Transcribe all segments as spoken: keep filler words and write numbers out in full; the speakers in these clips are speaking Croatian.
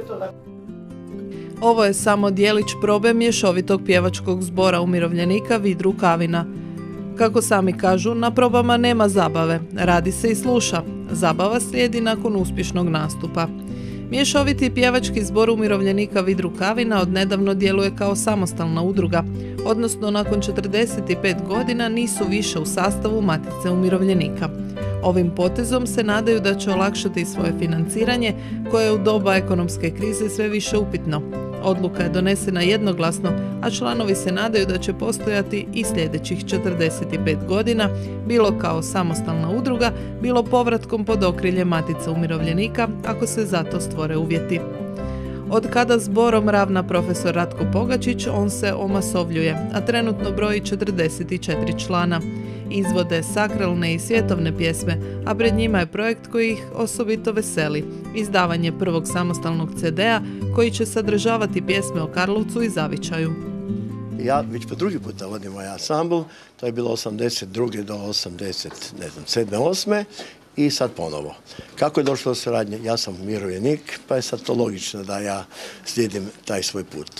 Ovo je samo dijelić probe mješovitog pjevačkog zbora umirovljenika Vid Rukavina. Kako sami kažu, na probama nema zabave, radi se i sluša. Zabava slijedi nakon uspješnog nastupa. Mješoviti pjevački zbor umirovljenika Vid Rukavina odnedavno djeluje kao samostalna udruga, odnosno nakon četrdeset pet godina nisu više u sastavu Matice umirovljenika. Ovim potezom se nadaju da će olakšati svoje financiranje, koje je u doba ekonomske krize sve više upitno. Odluka je donesena jednoglasno, a članovi se nadaju da će postojati i sljedećih četrdeset pet godina, bilo kao samostalna udruga, bilo povratkom pod okrilje Matice umirovljenika, ako se za to stvore uvjeti. Od kada zborom ravna profesor Ratko Pogačić, on se omasovljuje, a trenutno broji četrdeset četiri člana. Izvode sakralne i svjetovne pjesme, a pred njima je projekt koji ih osobito veseli, izdavanje prvog samostalnog ce de a koji će sadržavati pjesme o Karlovcu i Zavičaju. Ja već po drugi puta vodim ovaj ansambl, to je bilo osamdeset druge do osamdeset sedme osme i sad ponovo. Kako je došlo do suradnje? Ja sam umirovljenik, pa je sad to logično da ja slijedim taj svoj put.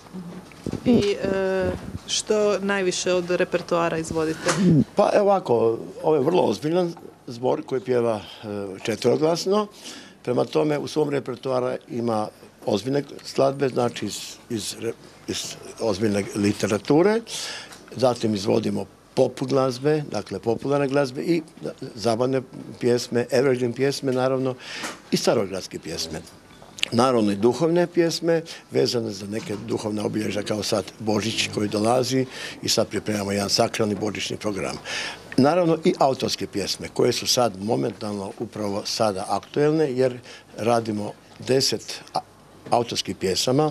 I e, što najviše od repertoara izvodite? Pa evo ovako, ovo je vrlo ozbiljan zbor koji pjeva e, četveroglasno. Prema tome u svom repertoara ima ozbiljne skladbe, znači iz, iz, iz ozbiljne literature. Zatim izvodimo pop glazbe, dakle popularne glazbe i zabavne pjesme, evergreen pjesme naravno i starogradske pjesme. Naravno i duhovne pjesme vezane za neke duhovne obilježja kao sad Božić koji dolazi i sad pripremamo jedan sakralni božićni program. Naravno i autorske pjesme koje su sad momentalno upravo sada aktuelne jer radimo deset autorskih pjesama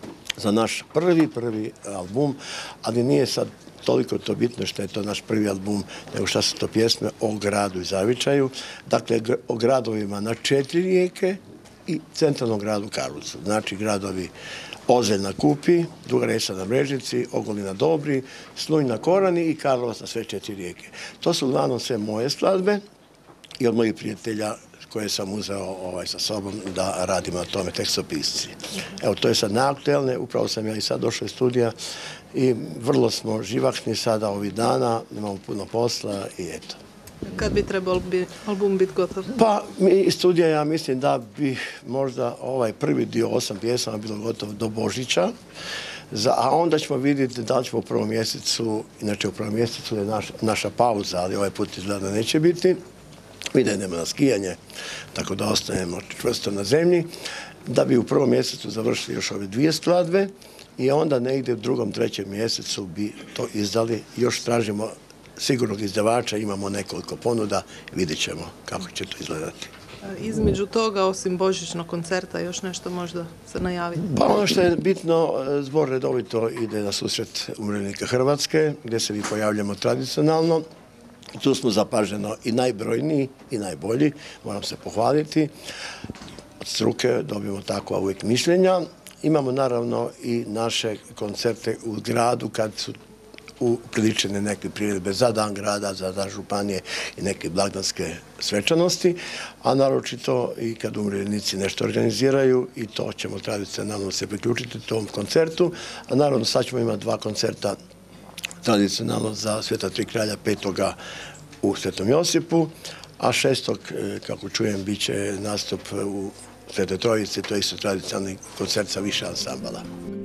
za naš prvi, prvi album, ali nije sad toliko to bitno što je to naš prvi album, nego što su to pjesme o gradu i Zavičaju, dakle o gradovima na četiri rijeke i centralnom gradu Karlovcu. Znači gradovi Ozelj na Kupi, Duga Resa na Mrežnici, Ogulin na Dobri, Slunj na Korani i Karlovac na sve četiri rijeke. To su uglavnom sve moje skladbe i od mojih prijatelja koje sam uzeo ovaj, sa sobom da radimo na tome, tekstopisci. Evo, to je sad najaktuelne, upravo sam ja i sad došao iz studija i vrlo smo živahni sada ovih dana, imamo puno posla i eto. Kad bi trebao bi album biti gotov? Pa iz studija ja mislim da bi možda ovaj prvi dio osam pjesama bilo gotovo do Božića, za, a onda ćemo vidjeti da li ćemo u prvom mjesecu, inače u prvom mjesecu je naš, naša pauza, ali ovaj put izgleda neće biti. Mi da idemo na skijanje, tako da ostanemo čvrsto na zemlji, da bi u prvom mjesecu završili još ove dvije skladbe i onda negdje u drugom, trećem mjesecu bi to izdali. Još tražimo sigurnog izdavača, imamo nekoliko ponuda, vidjet ćemo kako će to izgledati. Između toga, osim božićnog koncerta, još nešto možda se najaviti? Pa ono što je bitno, zbor redovito ide na susret umirovljenika Hrvatske, gdje se mi pojavljamo tradicionalno. Tu smo zapaženo i najbrojniji i najbolji, moram se pohvaliti. Od struke dobijemo takva uvijek mišljenja. Imamo naravno i naše koncerte u gradu kad su upriličene neke priredbe za dan grada, za dan županije i neke blagdanske svečanosti, a naročito i kad umirovljenici nešto organiziraju i to ćemo tradicionalno se priključiti tom koncertu. A naravno sad ćemo imati dva koncerta tradicionalno za Sveta tri kralja, petoga u Svetom Josipu, a šestog, kako čujem, bit će nastup u Svetoj Trojici, to je isto tradicionalni koncert sa više ansambala.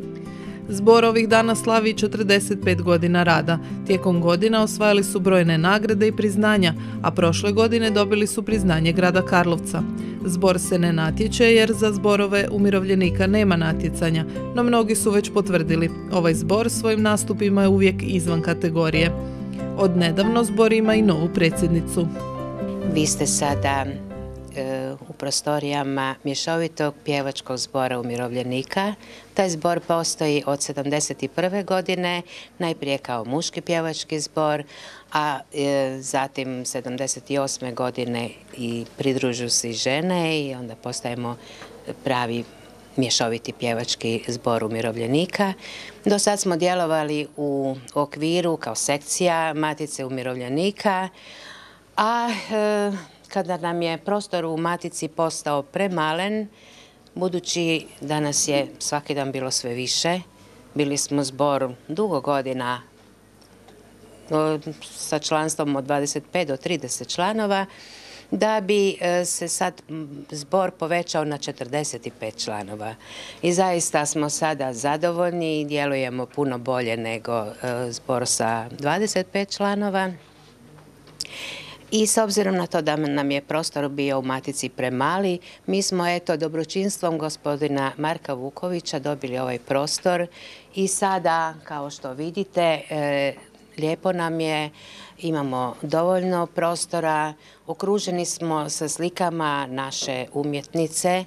Zbor ovih dana slavi četrdeset pet godina rada. Tijekom godina osvajali su brojne nagrade i priznanja, a prošle godine dobili su priznanje grada Karlovca. Zbor se ne natječe jer za zborove umirovljenika nema natjecanja, no mnogi su već potvrdili. Ovaj zbor svojim nastupima je uvijek izvan kategorije. Od nedavno zbor ima i novu predsjednicu. Vi ste sada e, u prostorijama mješovitog pjevačkog zbora umirovljenika. Taj zbor postoji od sedamdeset prve godine, najprije kao muški pjevački zbor, a e, zatim sedamdeset osme godine i pridružuju se i žene i onda postajemo pravi mješoviti pjevački zbor umirovljenika. Do sad smo djelovali u okviru kao sekcija Matice umirovljenika, a e, kada nam je prostor u Matici postao premalen, budući da nas je svaki dan bilo sve više. Bili smo zbor dugo godina sa članstvom od dvadeset pet do trideset članova, da bi se sad zbor povećao na četrdeset pet članova. I zaista smo sada zadovoljni i djelujemo puno bolje nego zbor sa dvadeset pet članova. I s obzirom na to da nam je prostor bio u Matici premali, mi smo eto dobročinstvom gospodina Marka Vukovića dobili ovaj prostor i sada, kao što vidite, e, lijepo nam je, imamo dovoljno prostora, okruženi smo sa slikama naše umjetnice.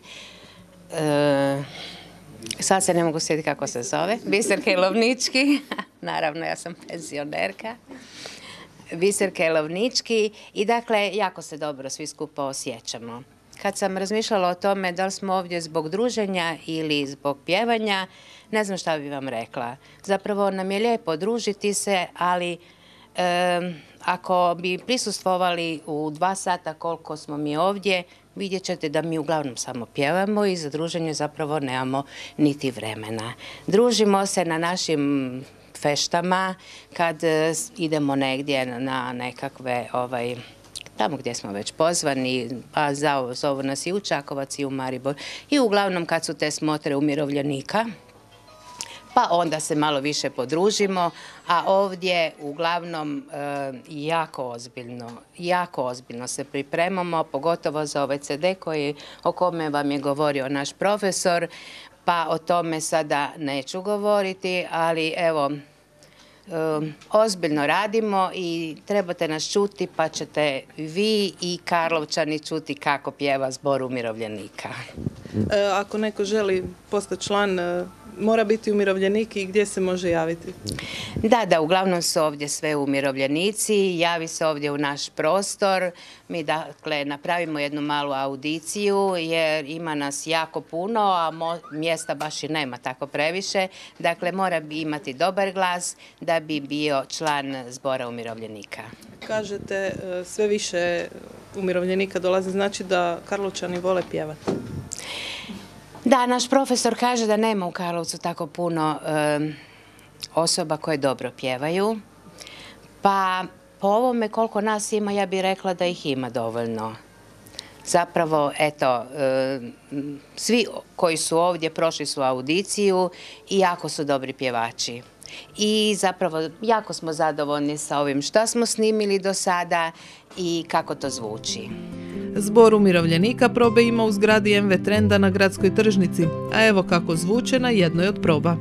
E, sad se ne mogu sjetiti kako se zove, Biserke Lovnički, naravno ja sam penzionerka. Biserke Lovnički i dakle jako se dobro svi skupa osjećamo. Kad sam razmišljala o tome da li smo ovdje zbog druženja ili zbog pjevanja, ne znam šta bi vam rekla. Zapravo nam je lijepo družiti se, ali e, ako bi prisustvovali u dva sata koliko smo mi ovdje, vidjet ćete da mi uglavnom samo pjevamo i za druženje zapravo nemamo niti vremena. Družimo se na našim feštama, kad idemo negdje na nekakve, ovaj, tamo gdje smo već pozvani, a zovu nas i u Čakovac i u Maribor, i uglavnom kad su te smotre umirovljenika, pa onda se malo više podružimo, a ovdje uglavnom e, jako ozbiljno, jako ozbiljno se pripremamo, pogotovo za ovaj ce de koji, o kome vam je govorio naš profesor, pa o tome sada neću govoriti, ali evo, um, ozbiljno radimo i trebate nas čuti, pa ćete vi i Karlovčani čuti kako pjeva zbor umirovljenika. E, ako neko želi postati član, e, mora biti umirovljenik i gdje se može javiti? Da, da, uglavnom su ovdje sve umirovljenici, javi se ovdje u naš prostor. Mi dakle napravimo jednu malu audiciju jer ima nas jako puno, a mjesta baš i nema tako previše. Dakle, mora bi imati dobar glas da bi bio član zbora umirovljenika. Kažete, sve više umirovljenika dolazi, znači da Karlovčani vole pjevati. Da, naš profesor kaže da nema u Karlovcu tako puno e, osoba koje dobro pjevaju, pa po ovome koliko nas ima, ja bih rekla da ih ima dovoljno. Zapravo, eto, e, svi koji su ovdje prošli su audiciju i jako su dobri pjevači. I zapravo jako smo zadovoljni sa ovim što smo snimili do sada i kako to zvuči. Zbor umirovljenika probe ima u zgradi em ve Trenda na gradskoj tržnici, a evo kako zvuče na jednoj od proba.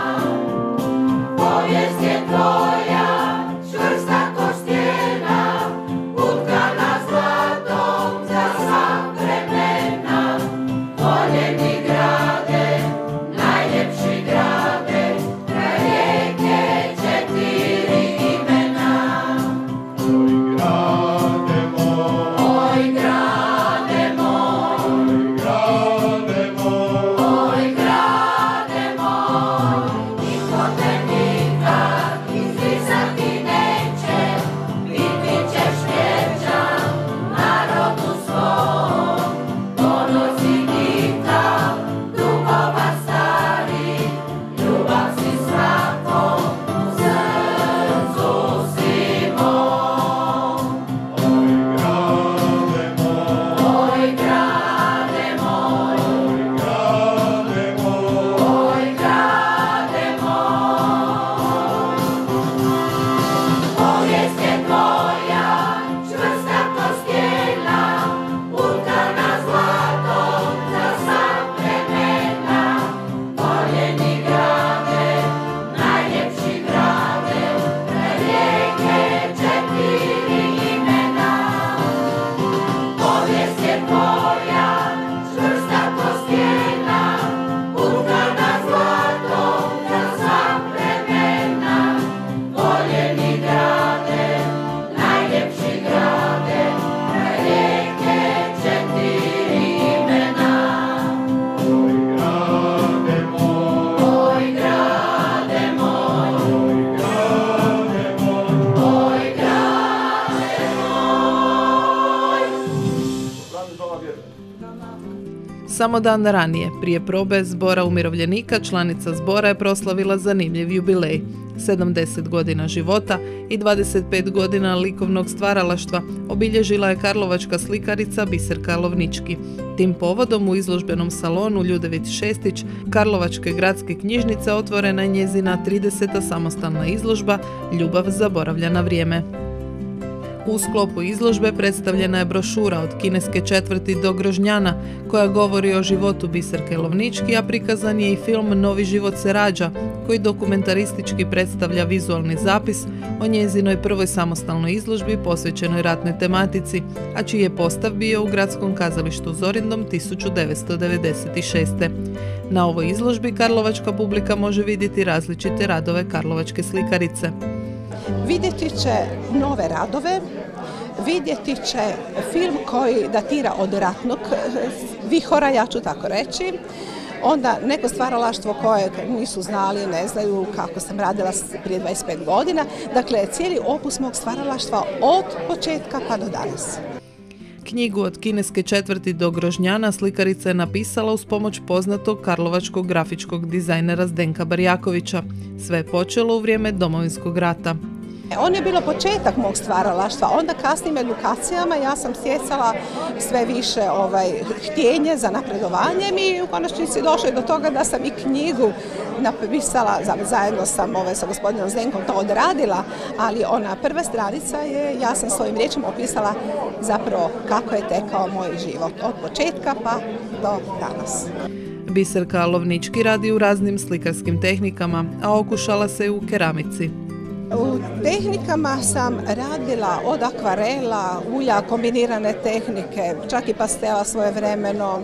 Povijest je tvoja, čvrsta ko stijena, Samo dan ranije, prije probe Zbora umirovljenika, članica zbora je proslavila zanimljiv jubilej. sedamdeset godina života i dvadeset pet godina likovnog stvaralaštva obilježila je karlovačka slikarica Biserka Lovnički. Tim povodom u izložbenom salonu Ljudevit Šestić Karlovačke gradske knjižnice otvorena je njezina trideseta samostalna izložba Ljubav zaboravlja na vrijeme. U sklopu izložbe predstavljena je brošura od kineske četvrti do Grožnjana koja govori o životu Biserke Lovnički, a prikazan je i film Novi život se rađa koji dokumentaristički predstavlja vizualni zapis o njezinoj prvoj samostalnoj izložbi posvećenoj ratnoj tematici, a čiji je postav bio u Gradskom kazalištu Zorindom tisuću devetsto devedeset šeste. Na ovoj izložbi karlovačka publika može vidjeti različite radove karlovačke slikarice. Vidjeti će nove radove, vidjeti će film koji datira od ratnog vihora, ja ću tako reći. Onda neko stvaralaštvo koje nisu znali, ne znaju kako sam radila prije dvadeset pet godina. Dakle, cijeli opus mog stvaralaštva od početka pa do danas. Knjigu od kineske četvrti do Grožnjana slikarica je napisala uz pomoć poznatog karlovačkog grafičkog dizajnera Zdenka Barjakovića. Sve je počelo u vrijeme Domovinskog rata. On je bilo početak mog stvaralaštva, onda kasnim edukacijama ja sam stjecala sve više ovaj, htjenje za napredovanjem i u konačnici došlo je do toga da sam i knjigu napisala, zajedno sam ovaj, sa gospodinom Zdenkom to odradila, ali ona prva stranica je, ja sam svojim riječima opisala zapravo kako je tekao moj život od početka pa do danas. Biserka Lovnički radi u raznim slikarskim tehnikama, a okušala se i u keramici. U tehnikama sam radila od akvarela, ulja, kombinirane tehnike, čak i pastela svojevremeno,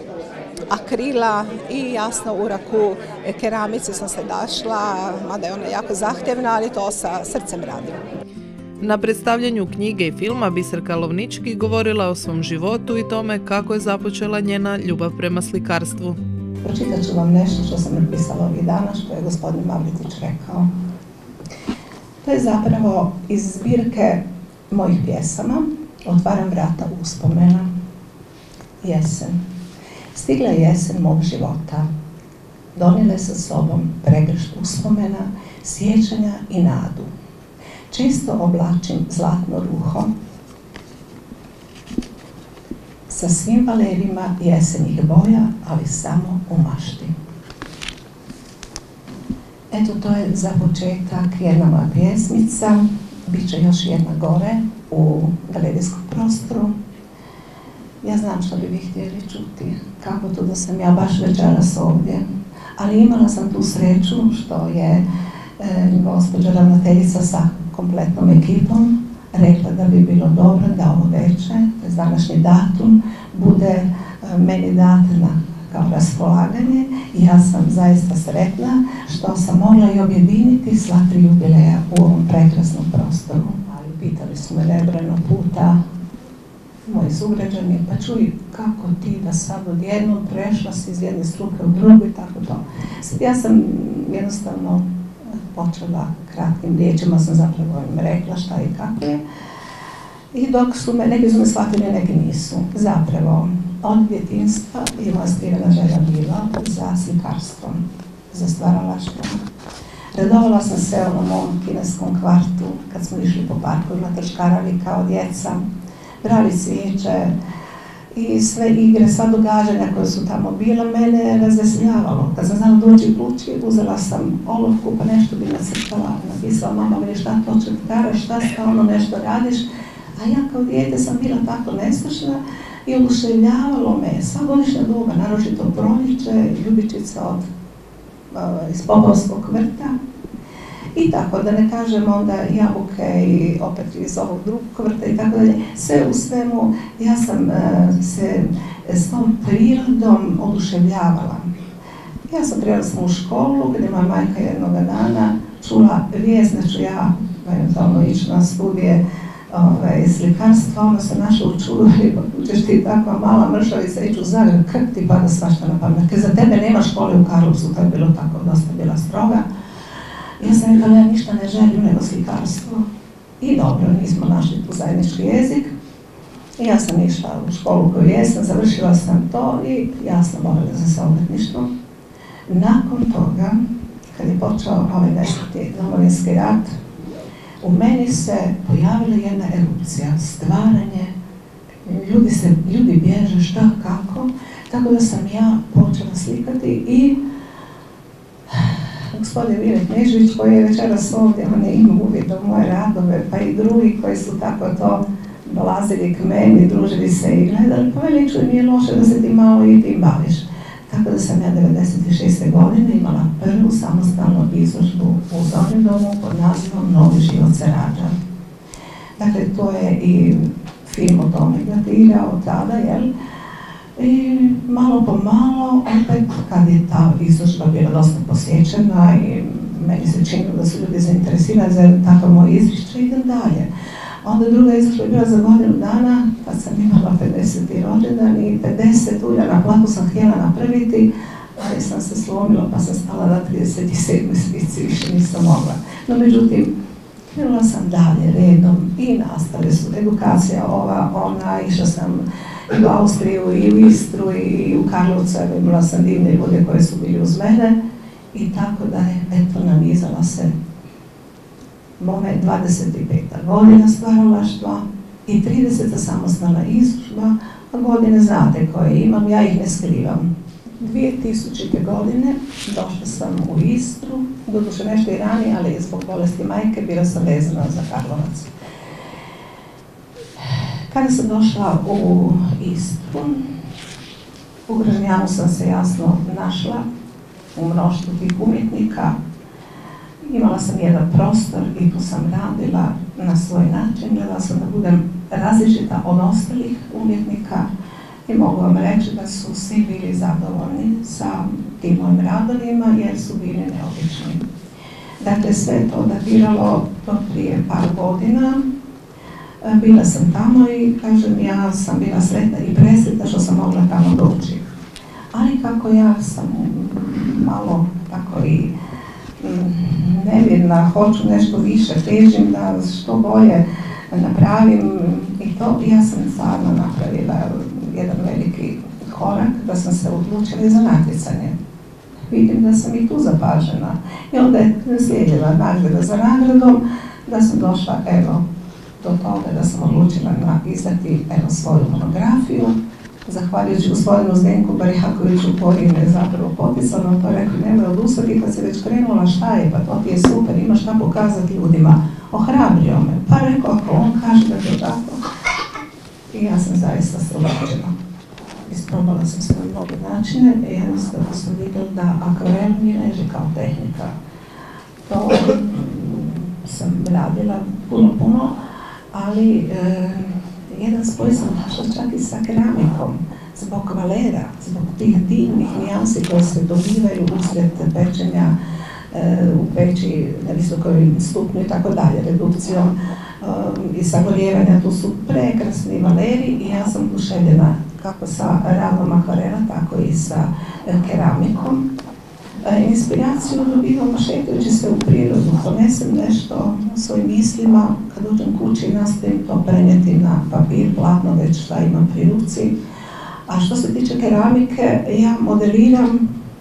akrila i jasno u raku keramici sam se dašla, mada je ona jako zahtjevna, ali to sa srcem radim. Na predstavljanju knjige i filma Biserka Lovnički govorila o svom životu i tome kako je započela njena ljubav prema slikarstvu. Pročitat ću vam nešto što sam napisala ovih dana, što je gospodin Mavritić rekao. To je zapravo iz zbirke mojih pjesama Otvaram vrata uspomena. Jesen. Stigla je jesen mog života. Donijela sa sobom pregršt uspomena, sjećanja i nadu. Često oblačim zlatno ruho sa svim valerima jesenjih boja, ali samo u mašti. Eto, to je za početak jedna moja pjesmica, bit će još jedna gore u galerijskom prostoru. Ja znam što bi vi htjeli čuti, kako to da sam ja baš večeras ovdje, ali imala sam tu sreću što je e, gospođa ravnateljica sa kompletnom ekipom rekla da bi bilo dobro da ovo veče, to je današnji datum, bude e, meni dat na kao raspolaganje i ja sam zaista sretna što sam mogla i objediniti sva tri jubileja u ovom prekrasnom prostoru. Ali pitali su me nebrojeno puta moji sugrađani, pa čuj kako ti da sad odjednom prešla si iz jedne struke u drugu i tako to. Sad ja sam jednostavno počela kratkim riječima, sam zapravo im rekla šta i kako je. I dok su me, neki su me shvatili, neki nisu. Zapravo, od djetinjstva je moja skrivena želja bila za slikarstvom, za stvaralaštvom. Radovala sam se u mom kineskom kvartu, kad smo išli po parkovima, trčkarali kao djeca, brali cvijeće i sve igre, sva događanja koje su tamo bila, mene razveseljavalo. Kad sam znala doći kući, uzela sam olovku pa nešto bi nacrtala, napisala mama mi šta to četkaraš, šta stalno nešto radiš, a ja kao dijete sam bila tako nestručna i oduševljavalo me sva godišnja doba, naročito proljeće, ljubičica od, uh, iz Popovskog vrta. I tako, da ne kažem onda jabuke i opet iz ovog drugog vrta i tako dalje. Sve u svemu, ja sam uh, se s tom prirodom oduševljavala. Ja sam prelazila u školu gdje moja majka jednog dana čula vijest da ću ja eventualno ići na studije Ove, slikarstva, ono se našla u čudu, pa ćeš ti takva mala mršavica ići u Zagreb, krk ti pada svašta na pamet. Za tebe nema škole u Karlovcu, to je bilo tako, dosta bila stroga. Ja sam rekla, ja ništa ne želim nego slikarstvo. I dobro, nismo našli tu zajednički jezik. I ja sam išla u školu koju jesam, završila sam to i ja sam morala za saobrtništvo. Nakon toga, kad je počeo ovaj deseti Domovinski rat, u meni se pojavila jedna erupcija, stvaranje, ljudi, se, ljudi bježe, šta, kako, tako da sam ja počela slikati i gospodin Vile Knežević, koji je večeras ovdje, on je imao uvid u moje radove, pa i drugi koji su tako to dolazili k meni, družili se i gledali, pa veli, čuj, nije loše da se ti malo i tim baviš. Tako da sam ja devedeset šeste godine imala prvu samostalnu izložbu u Donjem domu pod nazivom Novi život se rađa. Dakle, to je i film o tome datirao tada, jel? I malo po malo, opet kad je ta izložba bila dosta posjećena i meni se činilo da su ljudi zainteresirani za takav moj izvješće, idem dalje. Onda druga izložba je bila za godinu dana, kad sam imala pedeseti rođendan i pedeset ulja na plaku sam htjela napraviti, ali sam se slomila pa sam stala na trideset sedmoj slici, više nisam mogla. No međutim, krenula sam dalje redom i nastale su edukacija ova, ona, išla sam i u Austriju, i u Istru, i u Karlovcu, imala sam divne ljude koji su bili uz mene i tako da je, eto, nanizala se moja dvadeset peta godina stvaralaštva i trideseta samostalna izložba, a godine znate koje imam, ja ih ne skrivam. dvije tisućite. godine došla sam u Istru, doduše nešto i ranije, ali zbog bolesti majke bila sam vezana za Karlovac. Kada sam došla u Istru, u Grožnjanu sam se jasno našla u mnoštvu tih umjetnika. Imala sam jedan prostor i tu sam radila na svoj način, gledala sam da budem različita od ostalih umjetnika i mogu vam reći da su svi bili zadovoljni sa tim mojim radovima jer su bili neobični. Dakle, sve to datiralo do prije par godina. Bila sam tamo i, kažem, ja sam bila sretna i presretna što sam mogla tamo doći. Ali kako ja sam malo tako i nevjerna, hoću nešto više, težim da što bolje napravim i to, ja sam stvarno napravila jedan veliki korak, da sam se odlučila za natjecanje. Vidim da sam i tu zapažena. I onda je slijedila nagrada za nagradom, da sam došla, evo, do toga da sam odlučila na izdati, evo, svoju monografiju. Zahvaljujući gospodinu Zdenku Barijakoviću koji me zapravo potisao, no to rekao, nemoj odustati, kad se već krenula, šta je, pa to ti je super, imaš šta pokazati ljudima. Ohrabrio me, pa rekao, ako on kaže da je to tako, i ja sam zaista se obrađena. Isprobala sam sve mnoge načine i jednostavno sam vidjela da akvarel mi leži kao tehnika. To sam radila puno, puno, ali e, jedan spoj sam našla čak i sa keramikom, zbog valera, zbog tih divnih nijansi koje se dobivaju usred pečenja e, u peći na visokoj stupnju i tako dalje, redukcijom e, i sagorijevanja. Tu su prekrasni valeri i ja sam oduševljena kako sa radom akvarela, tako i sa e, keramikom. E, inspiraciju dobivam šetajući se u prirodu, ponesem nešto u svojim mislima, kad uđem kući i nastavim to prenijeti na papir, platno, već šta imam pri ruci. A što se tiče keramike, ja modeliram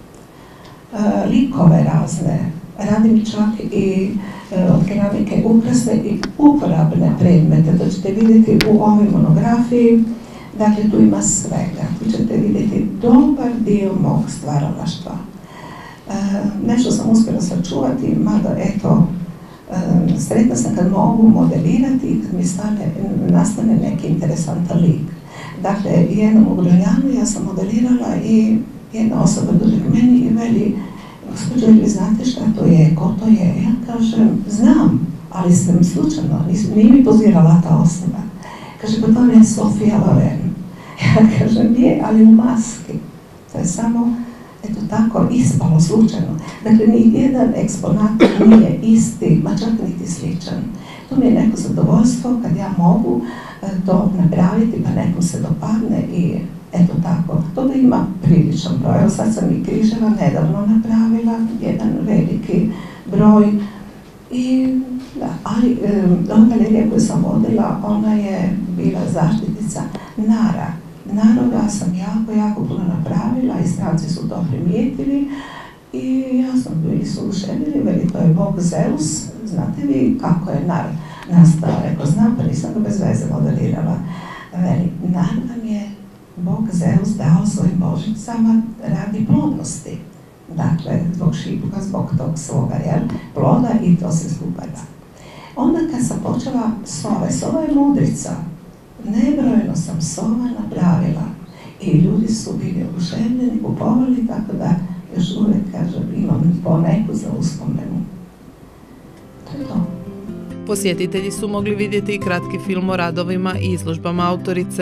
e, likove razne, radim čak i e, od keramike ukrasne i uporabne predmete, to ćete vidjeti u ovoj monografiji. Dakle, tu ima svega, tu ćete vidjeti dobar dio mog stvaralaštva. E, nešto sam uspjela sačuvati, mada eto, e, sretna sam kad mogu modelirati i kad mi stane, nastane neki interesantan lik. Dakle, jednom u Grožnjanu ja sam modelirala i jedna osoba dođe k meni i veli, gospođo, vi znate šta to je, ko to je? Ja kažem, znam, ali sam slučajno, nije mi pozirala ta osoba. Kaže, pa to je Sofija Loren. Ja kažem, je, ali u maski. To je samo, eto tako, ispalo slučajno. Dakle, nijedan eksponat nije isti, ma čak niti sličan. To mi je neko zadovoljstvo kad ja mogu to napraviti, pa nekom se dopadne i eto tako. Toga ima priličan broj. Evo sad sam i križeva nedavno napravila, jedan veliki broj. I, da, ali ova galerija koju sam vodila, ona je bila zaštitnica pjesmica Nara. Naroda sam jako, jako puno napravila i stranci su to primijetili i ja sam bili su ušedili, veli to je bog Zeus, znate vi kako je nar nastao, rekao znam pa nisam ga bez veze modelirala. Veli, nar nam je bog Zeus dao svojim božicama radi plodnosti, dakle zbog šipuka, zbog tog svoga jel, ploda i to se skupa da. Onda kad sam počela sove, sova je mudrica, nebrojeno sam sova napravila i ljudi su bili oduševljeni, kupovali, tako da još uvijek, kažem, imam poneku za uspomenu. To je to. Posjetitelji su mogli vidjeti i kratki film o radovima i izložbama autorice.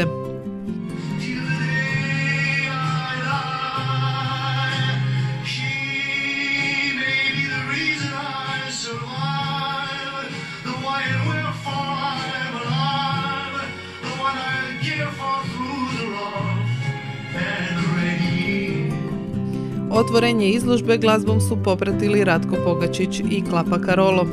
Otvorenje izložbe glazbom su popratili Ratko Pogačić i Klapa Karolo.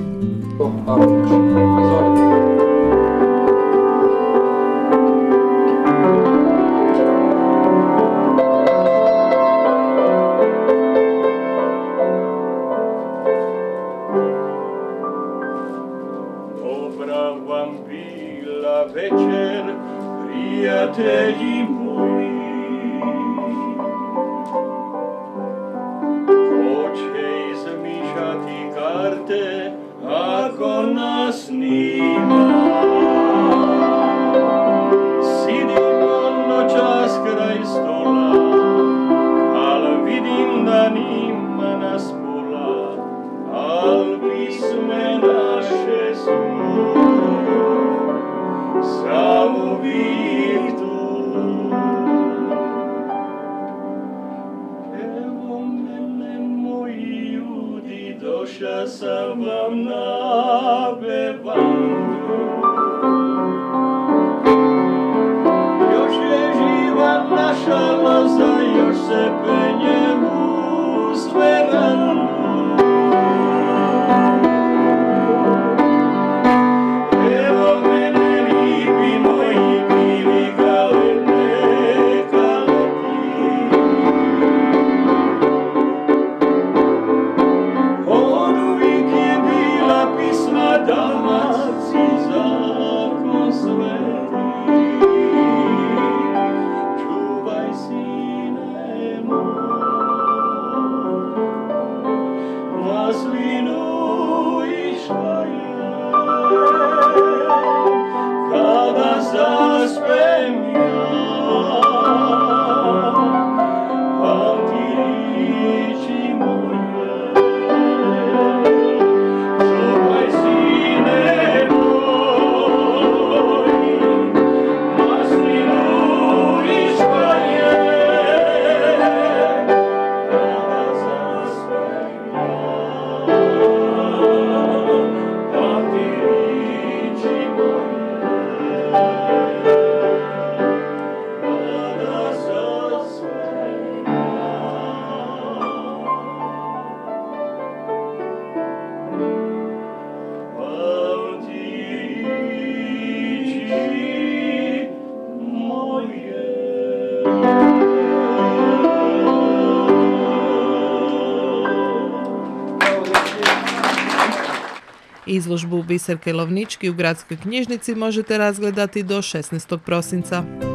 Dobra vam bila večer, prijatelji moji. Karte, ako nas nima, sidimo noćas kraj stola, al vidim da nima nas pola, al pisme naše su, samo vi tu. Evo mene, moji ljudi, došla sam vam na bevandu. Još je živa naša loza, još se penje uz verandu. Evo mene, lipi moji, bili galene kaleti. Od uvijek je bila pisma Dalmaci zakon sveti. Čuvaj, sine moj, maslinu i škoje, kada zaspem ja, pamti riječi moje. Čuvaj, sine moj, maslinu i škoje, kada zaspem ja, pamti riječi moje. Kada zaspem Izložbu Biserke Lovnički u Gradskoj knjižnici možete razgledati do šesnaestog prosinca.